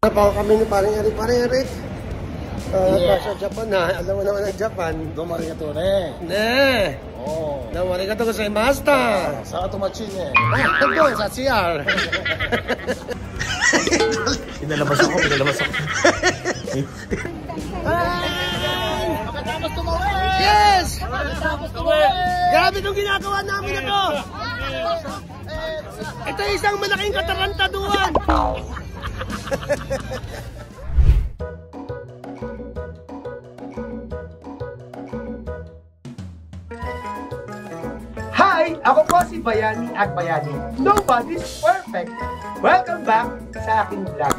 Napaw kami ni paring Eric. Sa Japan na, alam mo naman ang Japan. Domo arigato ne. Ne. Oh. Domo arigatou gozaimashita. Sa tumachin eh. Doon sa CR. Pinalabas ako. Makatapos tumawi! Yes! Makatapos tumawi! Grabe itong ginagawa namin na to! Ito isang malaking katarantaduan! Hi! Ako po si Bayani Agbayani. Nobody's perfect. Welcome back sa aking vlog.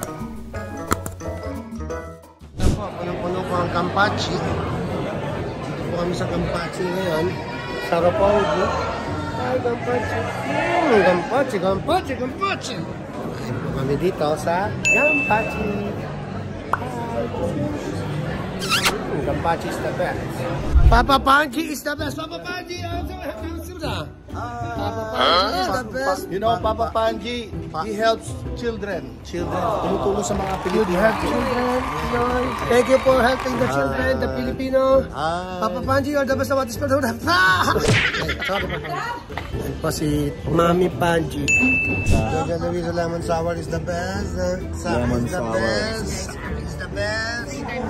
Punong-puno po ang Kampachi. Dito po kami sa Kampachi ngayon. Sa Roppongi. Ay, Kampachi! Ay po kami dito sa Kampachi. Kampachi is the best. Papa Panji is the best. Papa Panji, You know, Papa Panji, he helps children. Tumutulong sa mga Pilipino. You have children. Thank you for helping the children, the Filipino. Papa Panji, you're the best of what is called. Po si Mami Panji. Gagawin sa lemon sour is the best. Lemon sour. Is the best.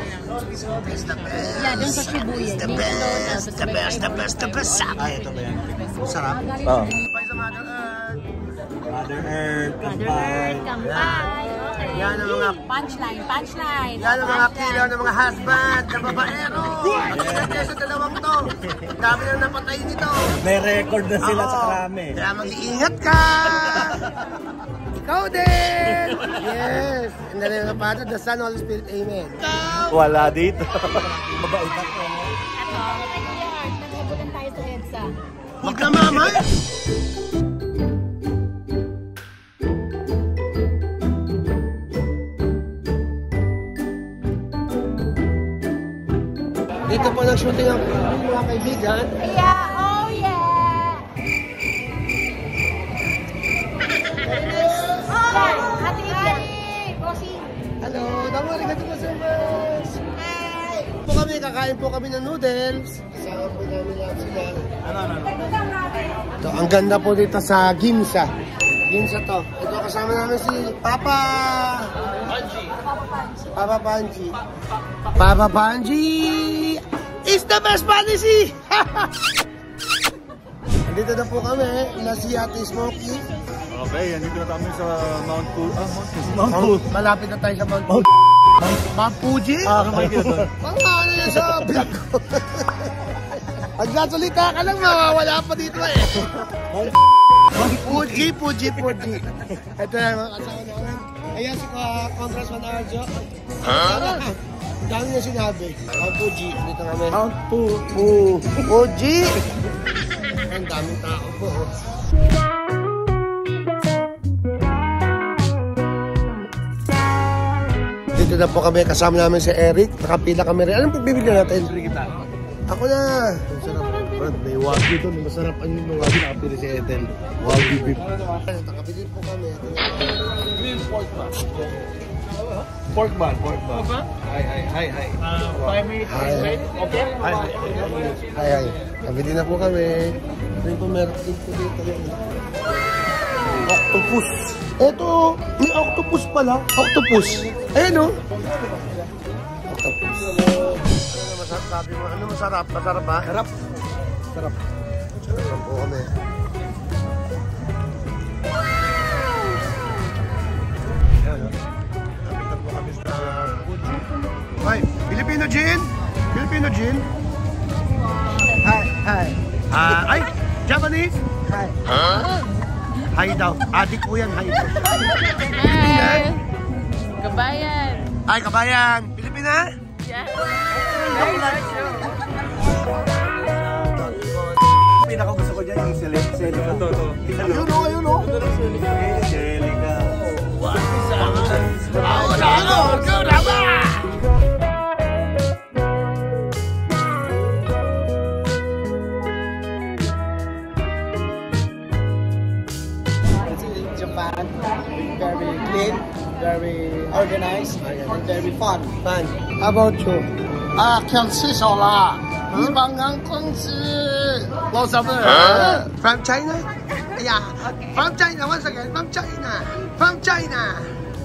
The best. Ay, ito ba yan? Sarap. Oh. Mother Earth, Kampay. Okay. Yan ang mga punchline. Yan ang mga kilo ng mga husband, ng babaero. Pagkilan kayo sa dalawang to. Dami nang napatay nito. May record na sila sa krami. Kaya mag-iingat ka. Ikaw din. Yes. And then the Father, the Son, Holy Spirit. Amen. Wala dito. Mabait ako. Ito, nag-abutan tayo sa EDSA. Huwag ka mamay. Dito po nag-shooting ang mga kaibigan. Yeah, oh yeah! Ate Igla. Bossing. Hello, damo arigatou gozaimasu. Hi. Po kami kakain po kami ng noodles. Kasama po namin lahat sila. Ito, ang ganda po dito sa Ginza. Ginza to. Ito kasama namin si Papa Panji. Papa Panji is the best policy! Dito na po kami, na si Ate Smokey. Okay, andito na kami sa Mount Fuji. Malapit na tayo sa Mount Fuji? Kamay ka doon. Ano yan sa vlog ko? Pag nasalita ka lang, mawawala pa dito eh. Fuji. Ito na mga kasama namin. Ayan si Congressman Arjo. Ang dami na sinabi. Mount Fuji. Dito namin. Mount Fuji. Ang daming tao po. Dito na po kami. Kasama namin si Eric. Nakapila kami rin. Anong pagbibili natin? Ako na. Brad, may wagyu doon. Masarap ang yung wagyu. Nakapili si Ethel. Wagyu beef. Nakabili po kami. Green pork man. Pork man. Hi. 5 minutes. Okay? Hi. Nakabili na po kami. Ito po meron din po dito. Octopus. Ito, may octopus pala. Octopus. Ayan o. Octopus. Sabi mo, ano masarap? Masarap ba? Sarap. Sarap po kami. Ayan o. Nakita po kami sa Fuji. Ay, Filipino gin? Hi. Ay, Japanese? Hi. Hi daw. Adik ko yan, hi. Hi! Kabayan! Ay, kabayan. Pilipina? Yeah. Pinakagusto ko dyan yung Celica to. Ayun o. Celica. Go na ba? Japan, very clean, very organized. nice or very fun. Fun. How about you? 看吃少了，一帮人公司，老什么？ From China? Yeah. From China once again. From China. From China.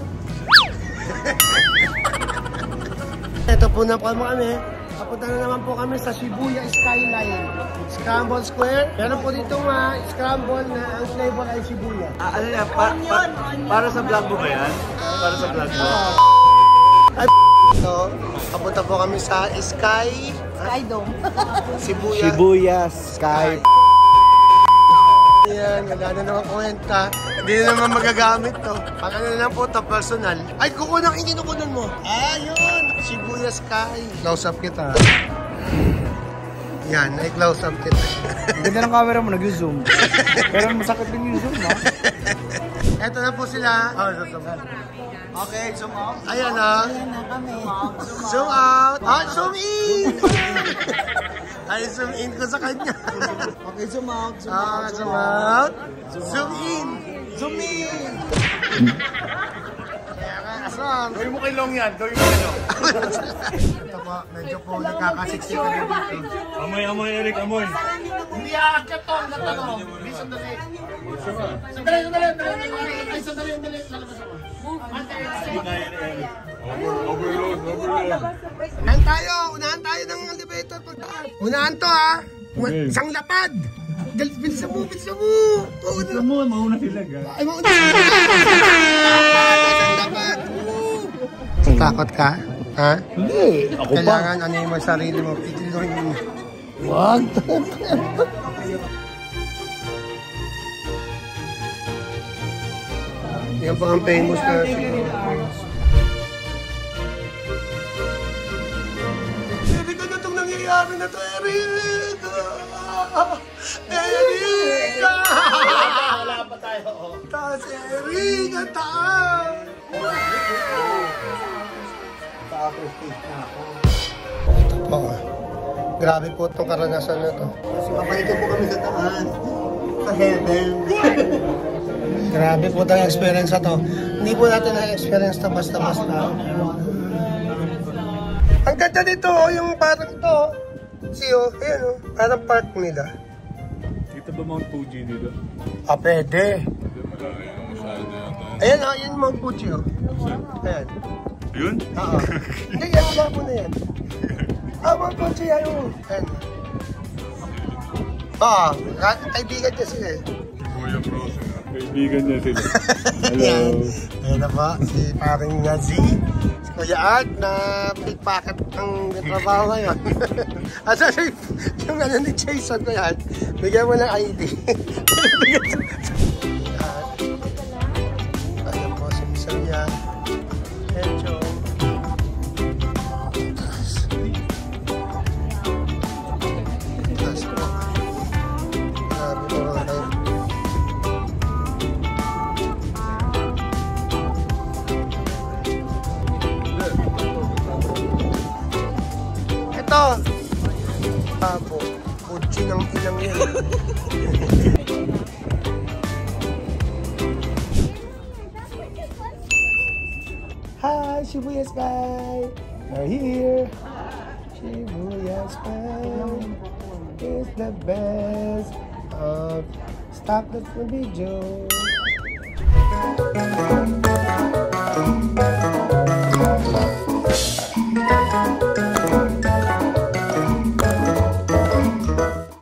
Ito po na po kami. Papunta na naman po kami sa Shibuya Skyline. Scramble Square. Meron po dito scramble na ang flavor ay Shibuya. Ano yan? Para sa vlog mo ba yan? Para sa vlog mo? So, papunta po kami sa Skydome. Shibuya. Shibuya Sky. Yan, wala na naman kwenta. Hindi na naman magagamit to. Pag ano na lang po to, personal. Ay, kukunan, hindi kukunan mo. Ayun, Shibuya Sky. Close up kita. Yan, i-close up kita. Ganda ng camera mo, nag-zoom. Pero masakit din yung zoom, no? Eto na po sila. Oh, zoom out. Okay, zoom out. Ayan na. Zoom out. Ah, zoom in! Ay, zoom in ko sa kanya. Okay, zoom out. Zoom out. Zoom in. Zoom in. Kaya nga, aswang. Gawin mo kay Long yan. Gawin mo kay Long. Ito po, medyo po nakakasiksikan na dito. Amoy, Eric, amoy. Hindi aakyat to, natanong. Hindi, sandali. Sandali. Lalabas ako. Unahan tayo ng elevator pagkaan. Unahan to ha. Isang lapad. Bilisan mo. Mauna sila, guys. Ay, mauna. Isang lapad. Takot ka? Ha? Hindi. Ako pa. Kailangan ano yung sarili mo. Pitiluhin mo. Wag. Yan pa ang famous na Eric, ano itong nangyayari na to, Eric? Eric! Wala pa tayo. Taas, Eric! Ang taas! Ito po. Grabe po itong karanasan na to. Kasi papalitan po kami sa taas. Sa heaven. Grabe po tayong experience na to. Hindi po natin na-experience to basta-basta. Ang ganda nito, yung parang to. See, ayan parang park nila. Dito ba Mount Fuji dito? Ah, pwede. Ayan yung Mount Fuji, Ayan. Yun? Oo. Hindi, yan, wala po na yan. Mount Fuji, ayun. Ayan. Oo, kaibigan niya sila Kaibigan niya sila. Ayan. Ayan na po, si paring Nazi. Si Kuya Art na pickpocket ang trabaho ngayon. At yung ano ni Jason ko yan, bigyan mo ng ID. Ayan po, si Misalia. Medyo. Taas po. Grabe po mga kayo. Ito! Pabo. Fuji ng ilang yan. Hi, Shibuya Sky! We're here! Shibuya Sky is the best of stop the video.